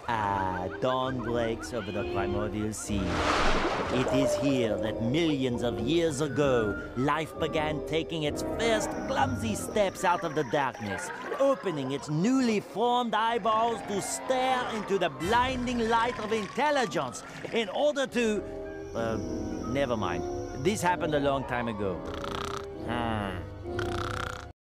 Dawn breaks over the Primordial Sea. It is here that millions of years ago, life began taking its first clumsy steps out of the darkness, opening its newly formed eyeballs to stare into the blinding light of intelligence in order to... never mind. This happened a long time ago.